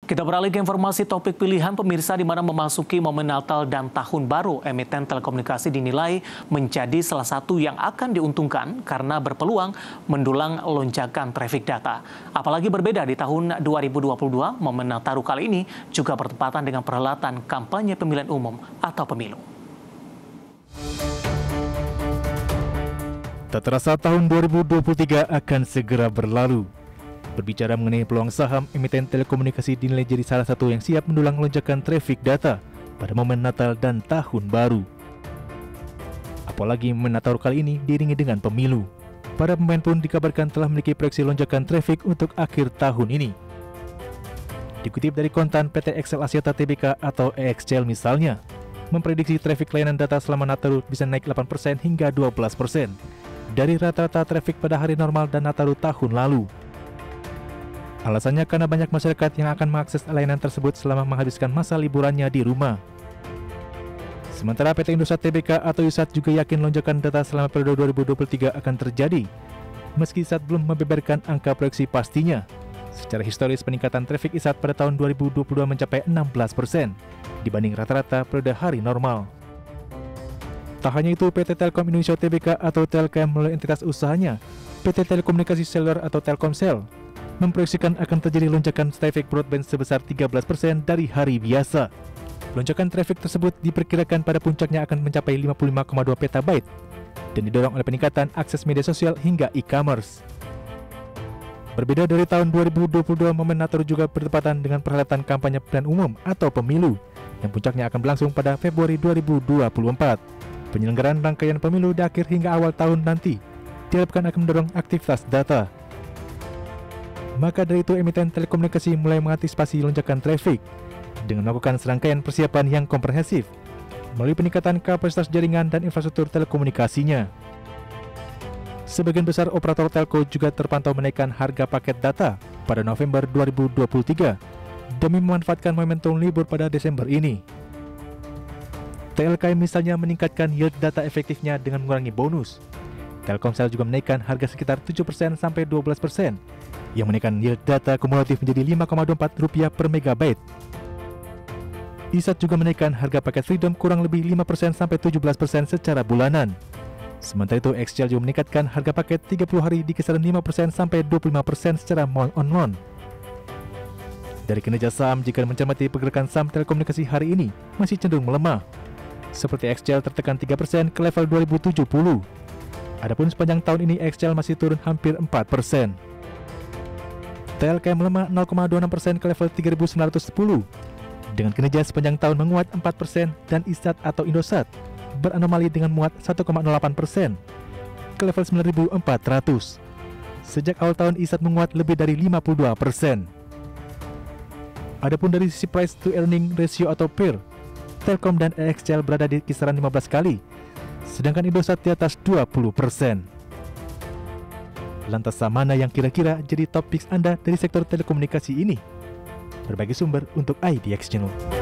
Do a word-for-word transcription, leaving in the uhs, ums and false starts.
Kita beralih ke informasi topik pilihan pemirsa, di mana memasuki momen Natal dan Tahun Baru, emiten telekomunikasi dinilai menjadi salah satu yang akan diuntungkan karena berpeluang mendulang lonjakan trafik data. Apalagi berbeda di tahun dua ribu dua puluh dua, momen Nataru kali ini juga bertepatan dengan perhelatan kampanye pemilihan umum atau pemilu. Tak terasa tahun dua ribu dua puluh tiga akan segera berlalu. Berbicara mengenai peluang saham, emiten telekomunikasi dinilai jadi salah satu yang siap mendulang lonjakan trafik data pada momen Natal dan Tahun Baru. Apalagi momen Natal kali ini diiringi dengan pemilu. Para pemain pun dikabarkan telah memiliki proyeksi lonjakan trafik untuk akhir tahun ini. Dikutip dari kontan P T Excel Axiata Tbk atau E X C L misalnya, memprediksi trafik layanan data selama Natal bisa naik delapan persen hingga dua belas persen dari rata-rata trafik pada hari normal dan Natal tahun lalu. Alasannya karena banyak masyarakat yang akan mengakses layanan tersebut selama menghabiskan masa liburannya di rumah. Sementara P T Indosat Tbk atau I S A T juga yakin lonjakan data selama periode dua ribu dua puluh tiga akan terjadi, meski I S A T belum membeberkan angka proyeksi pastinya. Secara historis, peningkatan trafik I S A T pada tahun dua ribu dua puluh dua mencapai enam belas persen dibanding rata-rata periode hari normal. Tak hanya itu, P T Telkom Indonesia Tbk atau Telkom melalui entitas usahanya, P T Telekomunikasi Seluler atau Telkomsel, memproyeksikan akan terjadi lonjakan trafik broadband sebesar tiga belas persen dari hari biasa. Lonjakan trafik tersebut diperkirakan pada puncaknya akan mencapai lima puluh lima koma dua petabyte dan didorong oleh peningkatan akses media sosial hingga e-commerce. Berbeda dari tahun dua ribu dua puluh dua, momen Natal juga bertepatan dengan perhelatan kampanye pemilihan umum atau pemilu yang puncaknya akan berlangsung pada Februari dua ribu dua puluh empat. Penyelenggaraan rangkaian pemilu di akhir hingga awal tahun nanti diharapkan akan mendorong aktivitas data. Maka dari itu, emiten telekomunikasi mulai mengantisipasi lonjakan trafik dengan melakukan serangkaian persiapan yang komprehensif melalui peningkatan kapasitas jaringan dan infrastruktur telekomunikasinya. Sebagian besar operator telco juga terpantau menaikkan harga paket data pada November dua ribu dua puluh tiga demi memanfaatkan momentum libur pada Desember ini. T L K misalnya meningkatkan yield data efektifnya dengan mengurangi bonus. Telkomsel juga menaikkan harga sekitar tujuh persen sampai dua belas persen, yang menaikkan yield data kumulatif menjadi lima koma dua empat rupiah per megabyte. I S A T juga menaikkan harga paket Freedom kurang lebih lima persen sampai tujuh belas persen secara bulanan. Sementara itu, X C L juga meningkatkan harga paket tiga puluh hari di kisaran lima persen sampai dua puluh lima persen secara month-on-month. Dari kinerja saham, jika mencermati pergerakan saham telekomunikasi hari ini masih cenderung melemah. Seperti X C L tertekan tiga persen ke level dua ribu tujuh puluh. Adapun sepanjang tahun ini X C L masih turun hampir empat persen. T L K melemah nol koma dua enam persen ke level tiga ribu sembilan ratus sepuluh. Dengan kinerja sepanjang tahun menguat empat persen dan I S A T atau Indosat beranomali dengan muat satu koma nol delapan persen ke level sembilan ribu empat ratus. Sejak awal tahun I S A T menguat lebih dari lima puluh dua persen. Adapun dari sisi price to earning ratio atau P E R, Telkom dan E X C L berada di kisaran lima belas kali, sedangkan Indosat di atas dua puluh persen. Lantas mana yang kira-kira jadi top picks Anda dari sektor telekomunikasi ini? Berbagi sumber untuk I D X Channel.